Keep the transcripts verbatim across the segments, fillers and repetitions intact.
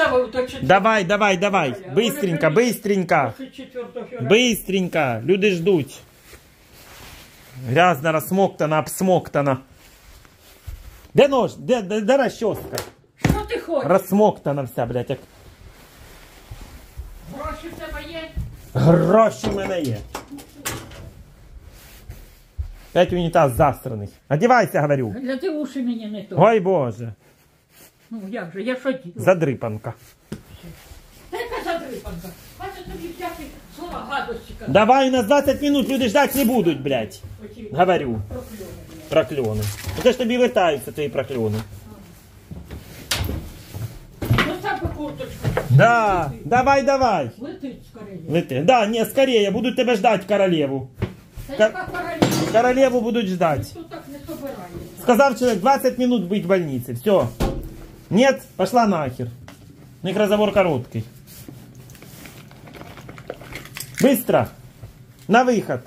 поставив до четвертого. Давай, давай, давай. Быстренько, быстренько. Быстренько. Люди ждуть. Грязно, розсмоктана, обсмоктана. Де нож? Де, де, де розчоска? Що ти хочеш? Розсмоктана вся, блядь. Як... Гроші в тебе є? Гроші в мене є. П'ять унітаз засраний. Одівайся, говорю. Гляди, уші мені не то. Ой, Боже. Ну, як же, я що ділю? Задрипанка. Та яка задрипанка? Бачиш, тобі всякі слова гадості казати. Давай, у нас двадцять минут, люди ждать не будуть, блядь. Оці Говорю. прокльони, блядь. Прокльони. Оце ж тобі вертаються твої прокльони. Достав би курточку. Да, давай, давай. Летить скорее. Лети. Да, не, скорее, будуть тебе ждать королеву. Та Кор- яка королева? Королеву будуть ждать. Ніхто так не собирає. Сказав человек, двадцать минут быть в больнице. Все. Нет, пошла нахер. У них разговор короткий. Быстро. На выход.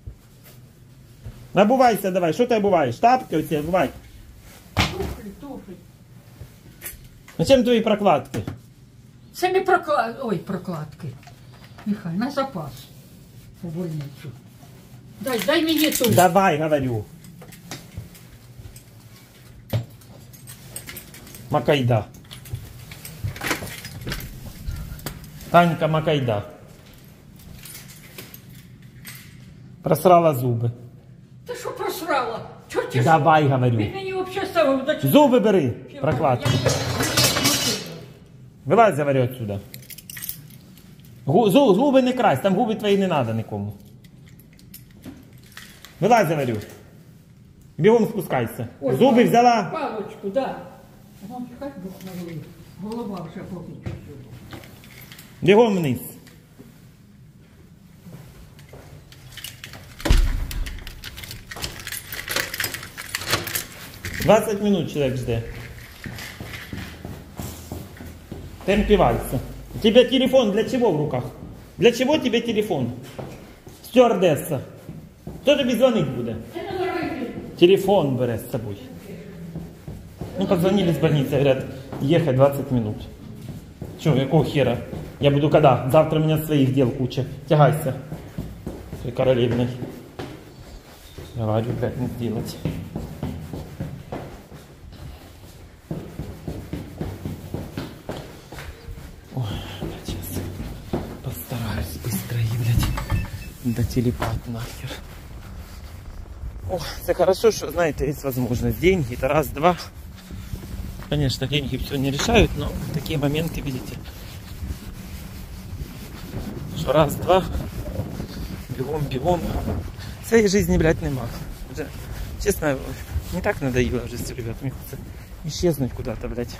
Обувайся давай. Что ты обуваешь? Тапки у тебя обувай. Туфлі, туфлі. Зачем твои прокладки? Це не проклад... Ой, прокладки. Нехай, на запас. У больницю. Дай, дай мені ту. Давай, говорю. Макайда. Танька Макайда. Просрала зубы. Ти що просрала? Чого ти Давай, що? говорю. Він мені взагалі ставив до чого? Зубы бери. Прокладки. Вилазь, говорю, отсюда. Гу- зу- Зубы не красть, там губи твои не надо никому. Вилазь, говорю. Бегом спускайся. Ой, Зубы пал- взяла. Палочку, да. Вон, хай Бог милує. Голова вже поки чуть-чуть. Бегом вниз. двадцать минут человек ждет. Ты напивайся. У тебя телефон для чего в руках? Для чего тебе телефон? Стюардесса. Кто тебе звонить будет? Це не дорогий. Телефон бере с собой. Ну, позвонили с больницы, говорят, ехать двадцать минут. Че, какого хера? Я буду когда? Завтра у меня своих дел куча. Тягайся. Ты королевной. Говорю, блядь, не сделать. Ой, блядь, сейчас постараюсь быстро и, блядь, дотелепать нахер. О, это хорошо, что, знаете, есть возможность. Деньги, это раз, два. Конечно, деньги все не решают, но такие моменты, видите, что раз, два, бегом, бегом. Своей жизни, блядь, нема. Уже, честно, не так надоело уже все, ребят. Мне хочется исчезнуть куда-то, блядь.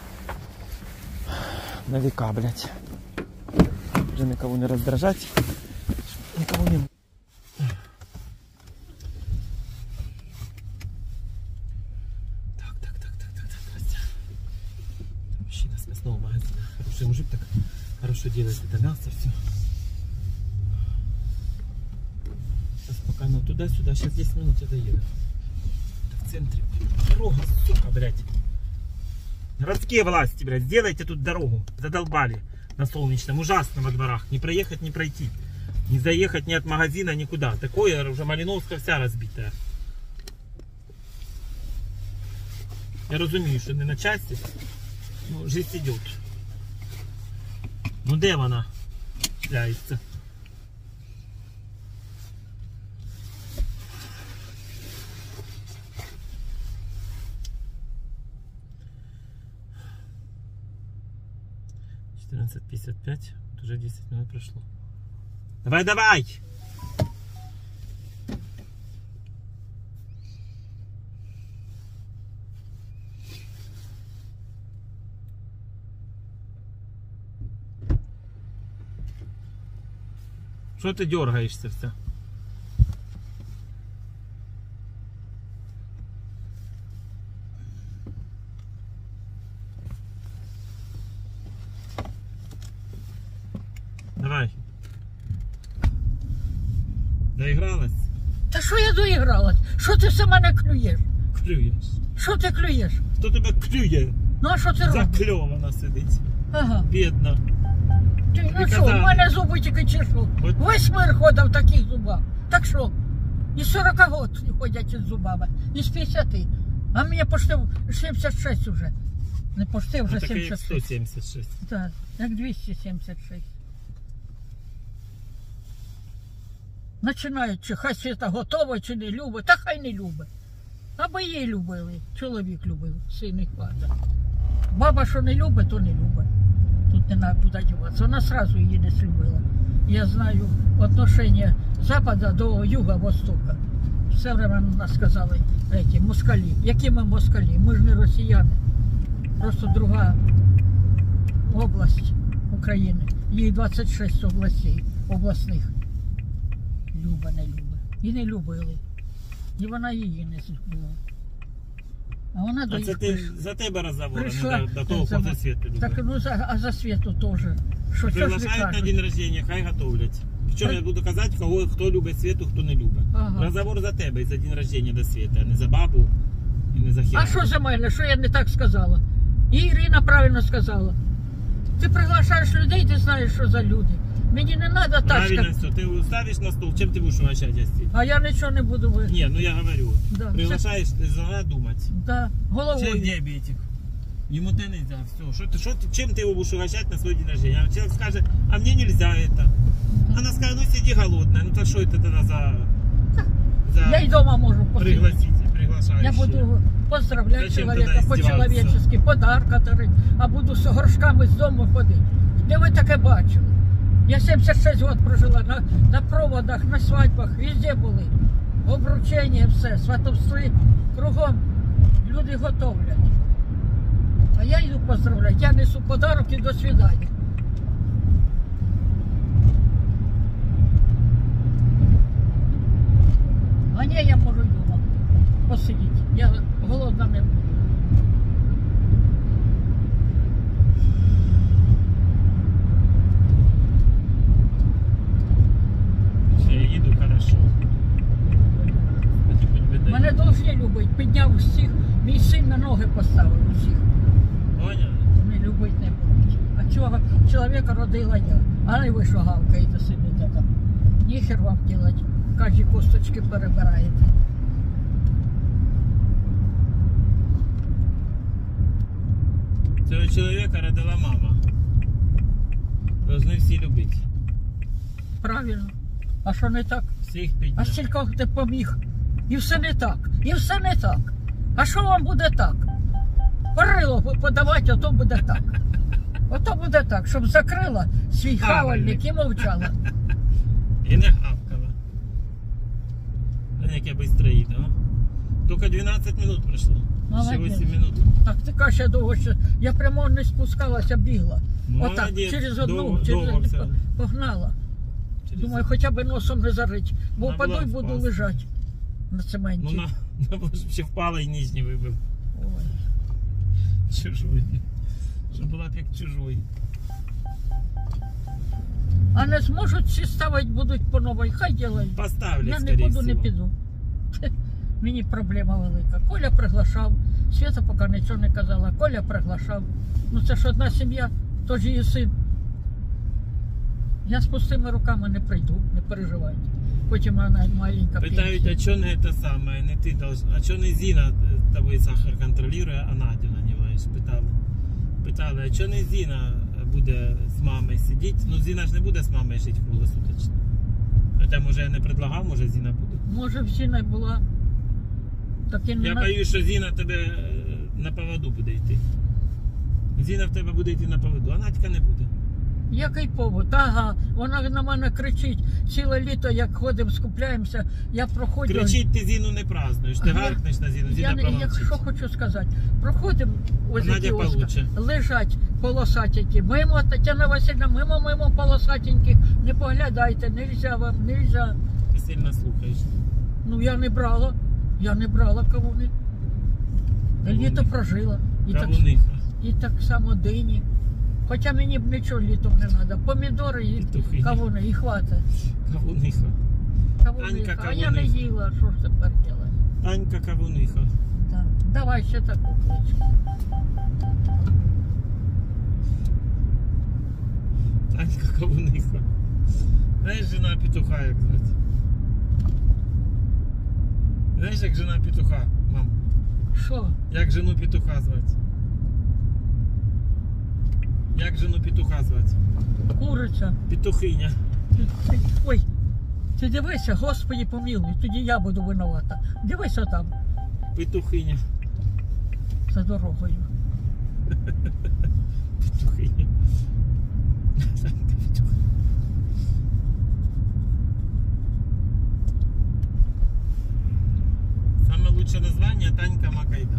На века, блядь. Уже никого не раздражать. Никого не... Так, так, так, так, так, так, здрасте. Там мужчина с мясного магазина. Хороший мужик так хорошо делает это мясо, все. Сейчас пока оно туда-сюда, сейчас десять минут я доеду. Это в центре. Дорога, сука, блядь. Городские власти, блядь, сделайте тут дорогу. Задолбали на Солнечном. Ужасно во дворах. Не проехать, не пройти. Не заехать ни от магазина, никуда. Такое уже Малиновская вся разбитая. Я розумію, що не на часі. Ну, життя йде. Ну де вона шляється? четырнадцать пятьдесят пять. Уже десять минут прошло. Давай, давай! Что ты дергаешься все? Давай. Доигралась? Та що я доігралась? Що ти все мене клюєш? Клюєш. Що ти клюєш? Хто тебе клює? Ну а що ти робиш? Закльована сидить. Ага. Бідна. Ти, ну Тобі що, в казали. мене зуби тільки чешу. От. Весь мир ходив в таких зубах. Так що? І сорок років ходять із зубами. І з п'ятдесяти. А мені почти сімдесят шість уже. Не почти, вже Ну, таке як сімдесят сто шість. сімдесят шість. Так, як двісті сімдесят шість. Починають, чи хай світа готова, чи не любить. Та хай не любить. Аби її любили. Чоловік любив, син і хвата. Баба, що не любить, то не любить. Тут не треба куди діватися. Вона одразу її не слюбила. Я знаю відношення Запада до Юга-Востока. Все время нас сказали, эти, москалі. Які ми москалі? Ми ж не росіяни. Просто друга область України. Їй двадцять шість областей, обласних. Люба, не любить. І не любили. І вона її не злюбила. А вона до А це їх ти прийшла. за тебе розговор, Прийшла, не до, до того, за- хто за світу любить. Так, ну, за, а за світу теж. Що, що ж ви Приглашають на кажете? день рождения, хай готовлять. Причому При- я буду казати, кого, хто любить світу, хто не любить. Ага. Розговор за тебе і за день рождения до світа, а не за бабу і не за хер. А що за мене? Що я не так сказала? І Ірина правильно сказала. Ти приглашаєш людей, ти знаєш, що за люди. Мені не треба Правильно тачка. все. Ты ставишь на стол, чем ты будешь угощать гостей? А я нічого не буду ви. Не, ну я говорю. Да. Приглашаешь, ты должна думать. Да, Человек головою. диабетик. Ему ты нельзя, все. Что ты, что ты, чем ты его будешь угощать на свой день рождения? А человек скажет, а мне нельзя это. Она скажет, ну сиди голодная. Ну так что это тогда за, за Я й дома можу посидіти. пригласите, приглашающие? Я буду поздравляти Зачем чоловіка тоді по-чоловічески, подарка дарити, а буду з горшками з дому ходити. Де ви таке бачили? Я сімдесят шість років прожила на, на проводах, на свадьбах, везде були. Обручення, все, сватовстві, кругом люди готовлять. А я йду поздравляти, я несу подарок і до свидання. А ні, я можу й дома посидіти. Я голодна не буду. Я еду хорошо. Хоть бы дай. Мене довжні любить, підняв усіх, мій син на ноги поставив усіх. Понял? Не любить не будуть. А цього чоловіка родила я. А не ви що гавкаєте сидите там. Ніхер вам делать. Кажі косточки перебираєте. Цього чоловіка родила мама. Должны всі любити. Правильно. А що не так? Всіх А підняти. стільки ти поміг. І все не так. І все не так. А що вам буде так? Парило подавати, а то буде так. Ото буде так, щоб закрила свій хавальник і мовчала. І не гавкала. Та як я быстро їду, а? Тільки дванадцять минут пройшло. Ще Молодець. вісім минут. Так ти кажеш, я довго ще. Я прямо не спускалася, бігла. Отак, Молодець. через одну, Довго- через довго одну все. погнала. Через- Думаю, хоча б носом не зарить, бо Вона впаду була і буду впасти. лежати на Ну цементі. на, на щоб ще впала і ніж не вибив. Ой. Чужой. Щоб була б як чужой. А не зможуть всі ставити, будуть по новій, хай ділають. Поставлять, Я не скорее буду, не всего. піду. Мені проблема велика. Коля приглашав, Свята поки нічого не казала, Коля приглашав. Ну це ж одна сім'я, то ж її син. Я з пустими руками не прийду, не переживайте. Потім вона маленька Питають, а пенсія. чого не те саме, не ти должна, а чого не Зіна тобою сахар контролює, а Надю нанімаєш? Питали. Питали, а чого не Зіна буде з мамою сидіти? Ну Зіна ж не буде з мамою жити круглосуточно. Хоча, може, я не предлагав, може Зіна буде. Може в Зіна була. Так і не Я на- боюсь, що Зіна тебе е, на поводу буде йти. Зіна в тебе буде йти на поводу, а Надька не буде. Який повод? Ага, вона на мене кричить. Ціле літо, як ходимо, скупляємося, я проходжу. Кричить, ти Зіну не празднуєш, ти Я- гаркнеш на Зіну, Зіна Я не, промовчить. якщо хочу сказати, проходимо ось Надя ці кіоска, получше. лежать полосатенькі, мимо, Тетяна Васильівна, мимо, мимо полосатенькі, не поглядайте, нельзя вам, нельзя. Ти сильно слухаєш. Ну я не брала, я не брала кавуни. Кавуни. Літо прожила. І так, Кавуниха. і так само дині. Хоча мені б нічого літом не треба. Помідори і Петухи. кавуни, і хватить. Кавуниха. Кавуни, Анька, а я не кавуни. їла, що ж тепер робити? Анька Кавуниха. Да. Давай ще таку кличку. Знаєш, жена петуха, як звати? Знаєш, як жена петуха, мам? Що? Як жену петуха звати? Як жену петуха звати? Куриця. Петухиня. Ти- ти- Ой, ти дивися, Господи помилуй, тоді я буду винувата. Дивися там, Петухиня. за дорогою. Петухиня. Танька петуха. Самое лучшее название Танька Макайда.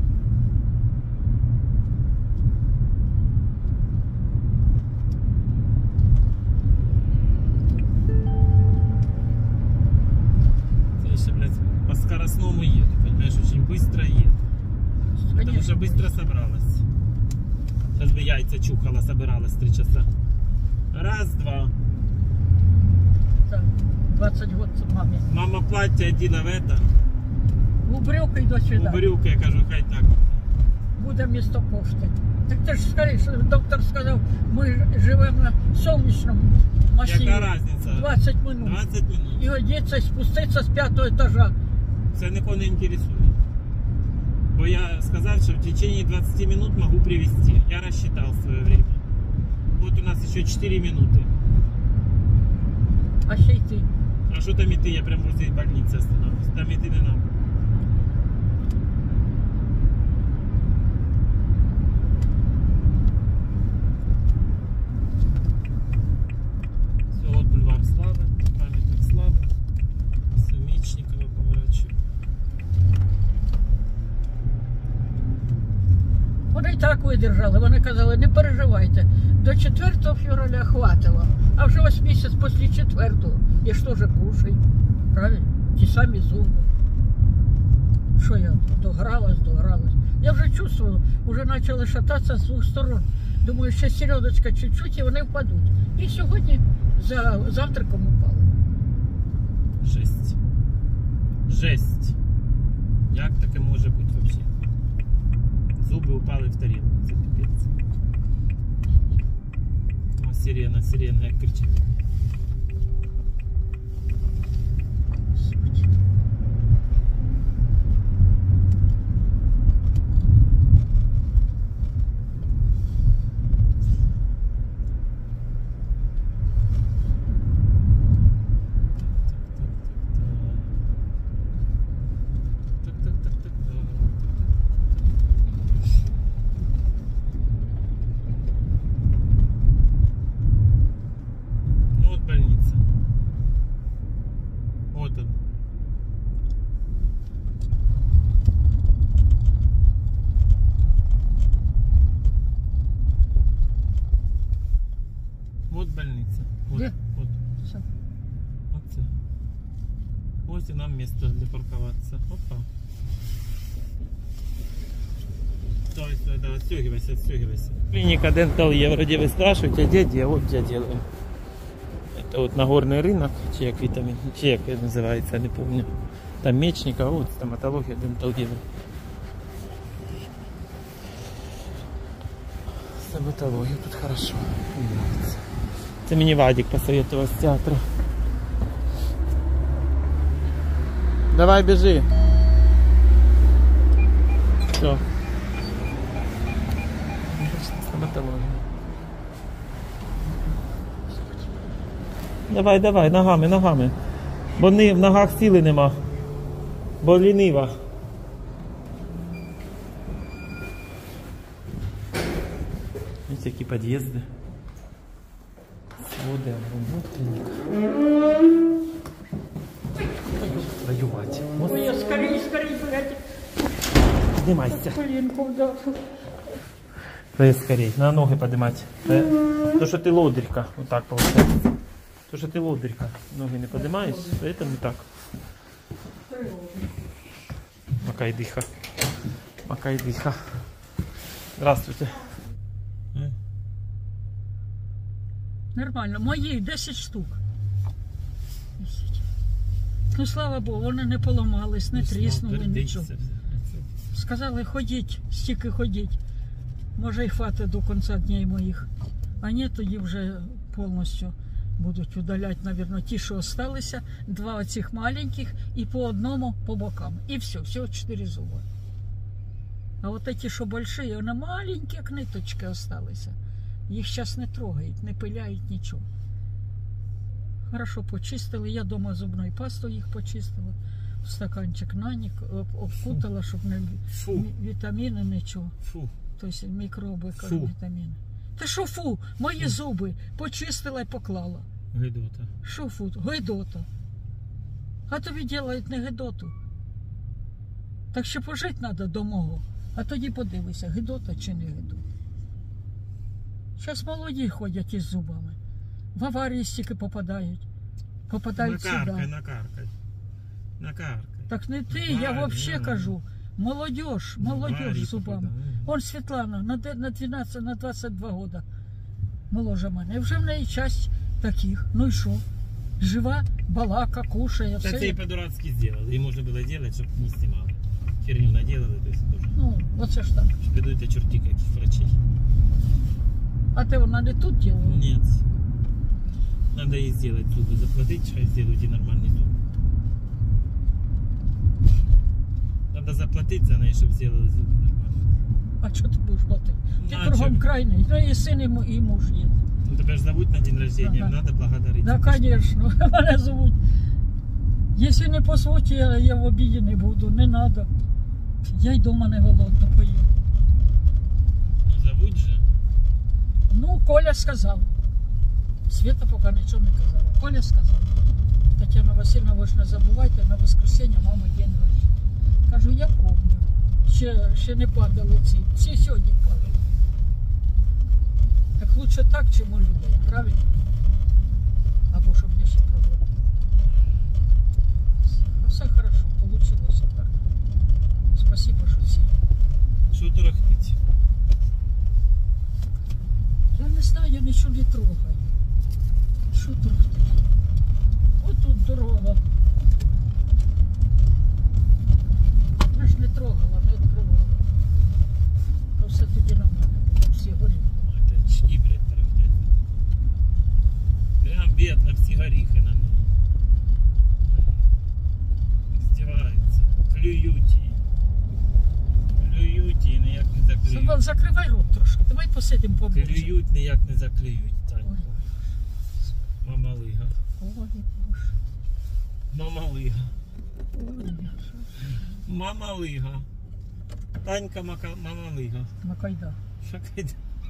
Ты еще, блядь, по скоростному еду, понимаешь, очень быстро еду. Потому что быстро собралась. Сейчас бы яйца чухала, собиралась три часа. Раз, два. Так, двадцять років мамі. Мама платье одела в это. У брюки до У сюди. брюки, я кажу, хай так. Буде місто пошти. Так ти ж скоріше, доктор сказав, ми живемо на сонячному масиві. Яка різниця? двадцять минут. двадцять минут. І одеться, і спуститься з п'ятого етажа. Це нікого не інтересує. Бо я сказав, що в течение двадцати минут могу привезти. Я рассчитал свое время. Вот у нас еще четыре минуты. А ще й ти. А что там идти? Я прям возле больницы остановлюсь. Там идти не надо. Все, вот бульвар Славы, памятник Славы. Все, Мечникова поворачиваю. Вони і так видержали. Вони казали, не переживайте. До четвертого февраля хватило. А вже ось місяць після четвертого. Я ж теж кушаю. Правильно? Ті самі зуби. Що я догралась, догралась. Я вже чувствую, вже почали шататися з двох сторон. Думаю, ще середочка чуть-чуть і вони впадуть. І сьогодні за завтраком упали. Жесть. Жесть. Як таке може бути взагалі? Зуби упали в тарілку. Це піпець. О, сирена, сирена, як кричить. Господи. Так, так, так, так, так. Ну вот больница. Вот он. Вот больница. Вот, Где? вот. Все. Вот це. Ось і нам місце для парковаться. Опа. Стой, стой, да, отстегивайся, отстегивайся. Клиника Dental Е, вроде вы спрашиваете, а где, где? Вот где делаю. Это вот Нагорный рынок, чи як витамин, чи як называется, не помню. Там Мечникова, вот стоматология Dental Е. Стоматология тут хорошо. Мне нравится. Это мне Вадик посоветовал с театра. Давай, бежи. Все. Стоматология. Давай, давай, ногами, ногами. Бо ни, в ногах сили нема. Бо лінива. Видите, які під'їзди. Своди, внутренник. Воювати. Ой, я скорей, скорей, блядь. Поднимайся. Коленку вдав. Давай скорей. На ноги поднимать. То, что ты лодырька. Вот так получается. То, что ты лодырька. Ноги не поднимаешь, поэтому так. Макай дыха. Макай дыха. Здравствуйте. Нормально. Мої десять штук. десять. Ну, слава Богу, вони не поламались, не тріснули, нічого. Сказали, ходіть, стільки ходіть. Може і хватить до кінця днів моїх. А ні, тоді вже повністю Будуть удаляти, мабуть, ті, що залишилися, два оцих маленьких і по одному по бокам. І все, всього чотири зуби. А от ті, що великі, вони маленькі, як ниточки залишилися. Їх зараз не трогають, не пиляють нічого. Хорошо почистили. Я вдома зубною пастою їх почистила. В стаканчик нанік, обкутала, щоб не Фу. вітаміни, нічого. Фу. Тобто мікроби, Фу. вітаміни. Та що фу? Мої Фу. зуби почистила і поклала. Гидота. Що фу? Гидота. А тобі роблять не гидоту. Так що пожити треба до мого. А тоді подивися, гидота чи не гидота. Зараз молоді ходять із зубами. В аварії стільки попадають. Попадають Накаркай, сюди. накаркай. Накаркай. Так не ти, я Варя, взагалі ну. кажу. Молодежь, молодежь Варі з зубами. попадає. Вон Світлана на де- на дванадцять, на двадцять два года моложе мене. І вже в неї часть таких. Ну і що? Жива, балака, кушає, Так це і все. по-дурацки сделали. І можна було делать, щоб не знімали. Херню наделали, то есть тоже. Ну, оце ж так. Придут чертик каких врачей. А ти вона не тут ділила? Нет. Надо ей сделать зубы, заплатить, что сделают и нормальный зуб. Надо заплатить за ней, чтобы сделали зубы нормально. А що ти будеш платити? Ти А кругом чо? крайний. Ну і син, і му- і муж є. Ну тебя же зовут на день рождения, Ага. надо благодарить. Да, конечно, мене зовуть. Якщо не по суті, я, я в обіді не буду, не треба. Я й дома не голодна поїм. Ну зовут же. Ну, Коля сказав. Света поки нічого не казала. Коля сказав. Тетяна Васильівна, ви ж не забувайте, на воскресенье мама день рождения. Кажу, я помню. Ще, ще не падали ці. Всі сьогодні падали. Так лучше так, чим у людей, правильно? Або щоб я ще проблем. Все хорошо, получилось так. Спасибо, що всі. Что тарахтить? Я не знаю, я нічого не трогаю. Що трогати? Ось тут дорога. Я ж не трогала, не відкривала. То все тоді на мене буде, всі горі. Это очки, блядь, тарахтять. Прям бедно, все горихи на ней. Издеваются. Клюють її. Клюють її, ніяк не заклюють. Закривай рот трошки, давай посидимо поближче. Клюють, ніяк не заклюють, Танька. Ой. Мамалига. Ой, Боже. Мамалига. Ой, Мамалига. Танька мака... Мамалига. Макайда. Що кайда?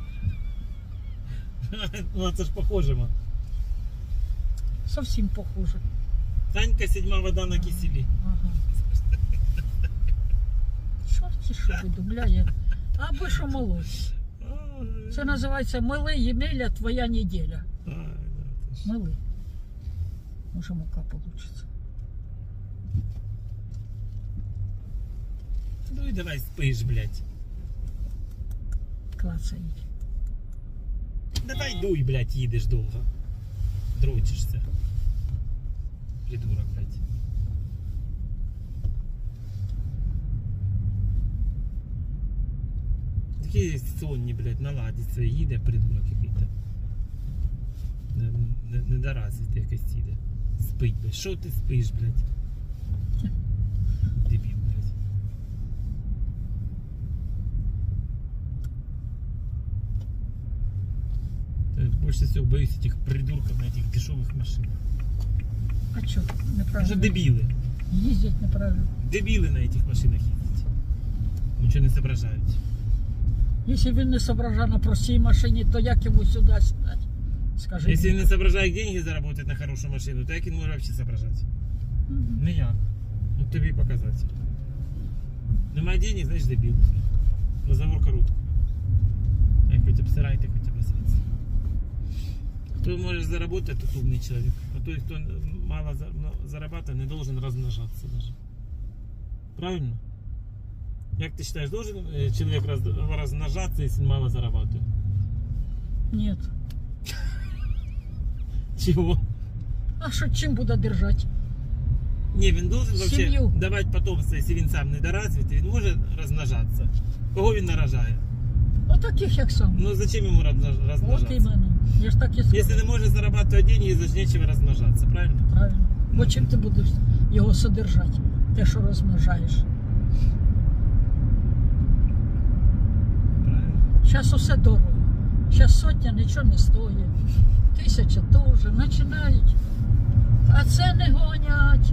Ну це ж похоже, ма. Совсем похоже. Танька седьма вода на киселі. Ага. Чорті що видумляє. Аби що молодь. Це називається «Мили, Ємеля, твоя неділя». Ай, да, ти ж. Мили. Може, мука получится. Ну і давай спиш, блядь. Клацають. Давай дуй, блядь, їдеш довго. Дрочишся. Придурок, блядь. Такі сонні, блядь, наладиться, їде придурок який-то. Не, не, не доразить якось їде. Спить, блядь. Що ти спиш, блядь? Дебіл, блядь. Я больше всего боюсь этих придурков на этих дешевых машинах. А що? Уже Неправильно. дебилы. Їздять неправильно. Дебилы на этих машинах ездят. Ничего не соображают. Якщо він не соображає на простій машині, то як йому сюди стати? Скажи. Если он не соображает деньги заработать на хорошую машину, то як він може вообще соображать? Мгм. Ніяк. Ну тобі показатель. Немає денег, значить дебіл. Розговор короткий. Як хоч обсирайте, хоч обосраться. Хто може заработать, тот умний чоловік. А той, хто мало за- ну, зарабатывает, не должен размножаться даже. Правильно? Як ти вважаєш, должен э, человек раз, размножаться, если он мало зарабатывает? Ні. Чего? А що чим буде держати? Не, він должен вообще Сім'ю. давати потомство, якщо він сам недоразвитий, він може розмножатися. Кого він наражає? Отаких, як сам. Ну зачем йому розмнож- От розмножатися? іменно. Я ж так і сказав. Если не можешь зарабатывать деньги, значит нечего размножаться, правильно? Правильно. Бо чим ти будеш його содержати, те, що розмножаєш. Правильно. Зараз усе дорого. Зараз сотня нічого не стоїть. Тисяча теж. Починають. А це не гонять.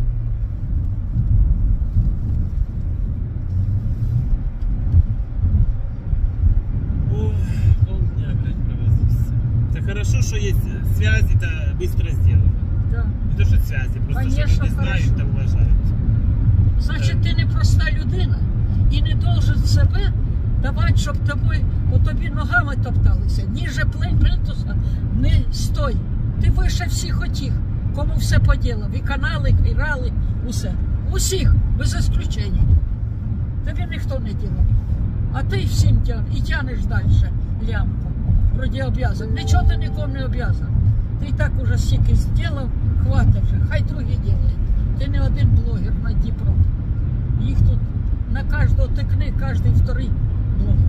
Ой, полдня, блядь, провозился. Это хорошо, что есть связи-то быстро сделаны. Да. Не то, что связи, просто что Конечно, люди знают, хорошо. да уважают. Значить, ти не проста людина і не должен себе давати, щоб тобою, по тобі ногами топталися. Ніже плень плінтуса не стой. Ти вище всіх отіх, кому все поділав. І канали, і рали, усе. Усіх, без ісключення. Тобі ніхто не ділав. А ти всім тягнеш, і тягнеш далі лямку. Вроді об'язан. Нічого ти нікому не об'язан. Ти і так уже стільки зробив, хватить вже, хай другі ділять. Ти не один блогер на Дніпро. Їх тут на кожного тикни, кожний вторий блогер.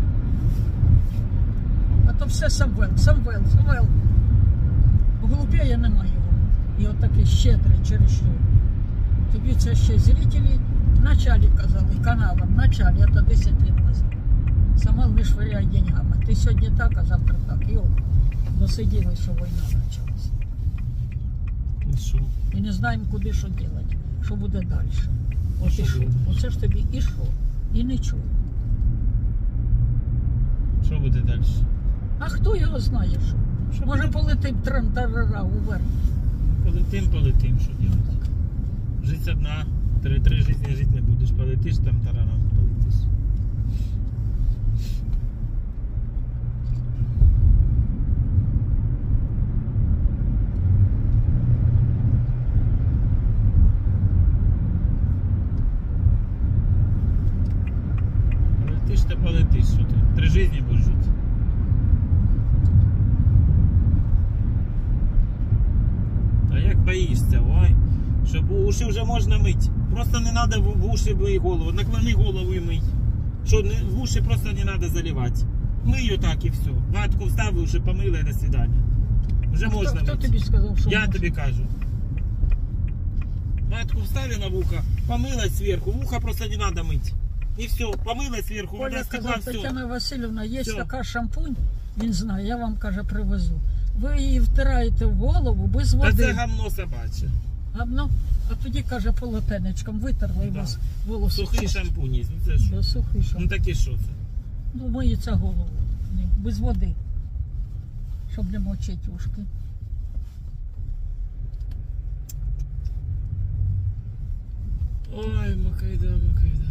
А то все Самвел, Самвел, Самвел. Глупее немає його. І от такий щедрий через що. Тобі це ще зрителі в началі казали, каналом, в началі, це десять років назад. Самвел не швиряй деньгами. Ти сьогодні так, а завтра так. І от, досиділи, що війна почалася. И шо? І не знаємо, куди що робити, що буде далі. От Що і що. буде? Оце ж тобі і що, і нічого. Что будет дальше? А хто його знає, що? Що Може буде? полетим трам-тарара уверх. Полетим, полетим, что делать? Жить одна, три, три жизни жить не будешь. Полетишь там тарарам, полетишь. Полетишь, то полетишь, что ты? Три жизни будешь жить. А як боїшся, ой, щоб уші вже можна мити. Просто не треба в в уші бий голову. Наклони голову і мий. Що не, в уші просто не треба заливати. Мий отак і все. Ватку вставив, уші помили, до свидання. Вже Хто, можна хто мити. тобі сказав, що Я можна? тобі кажу. Ватку вставила в ухо, помила зверху, в ухо просто не треба мити. І все, помила зверху, вода Оля стекла, сказала, все. Тетяна Васильівна, є Всё. така шампунь, він знає, я вам, каже, привезу. Ви її втираєте в голову без Та води. це гамно собаче. Гавно, а тоді, каже, полотенечком витерли і у Да. вас волоси. Сухий шампунь є. Ну це ж. Да, сухий Ну шампунь. таке що це? Ну, миється голову ним, без води, щоб не мочити ушки. Ой, Макайда, Макайда.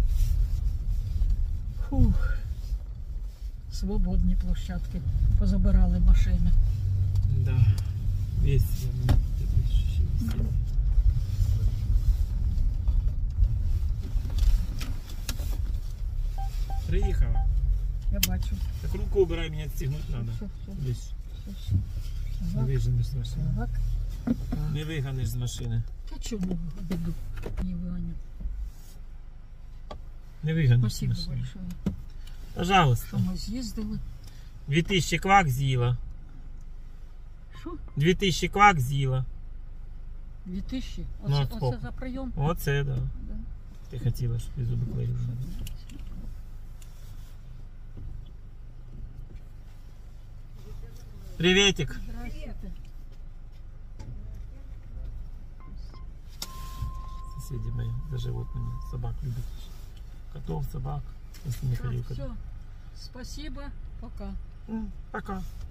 Фух. Свободні площадки. Позабирали машини. Да. Весело. ну, это еще веселее. Приїхала. Я бачу. Так руку убирай, меня отстегнуть надо. Все, все, Десь. все, все. Не виженеш з машини. Так. Не виганеш з машини. Та чому біду не виганю? Не виганеш з Спасибо машини. большое, Пожалуйста. що ми з'їздили. Дві тисячі квак з'їла. Що? Дві тисячі квак з'їла. Дві тисячі? Ну, Оце, а скільки? оце за прийом? Оце, да. Да. Ти хотіла, щоб я зуби клеїли. Приветик. Здравствуйте. Соседи мои за животными. Собак любят. Котов, собак. Если не ходил. Все. Спасибо. Пока. М, Пока.